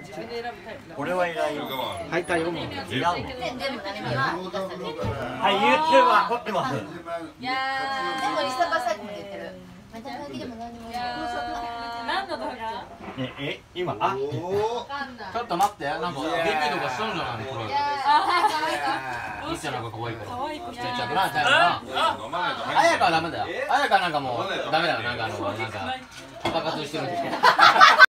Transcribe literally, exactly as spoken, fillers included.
これはいらんよ。 はいたよもう。 いらんの。 でも何ははい、言ってるわ、凝ってます。 いやーでもリサバサイクも言ってる。また鍵でも何も。 何の動画？ え、え、今、あ、 ちょっと待って、なんかビビとかしとんじゃないのこれ。いいじゃんなんか可愛いから。 可愛い子。 ちょっとな、ちゃんとな。あやかはダメだよ。あやかなんかもうダメだよ。なんかあのなんかパパ活してるんで。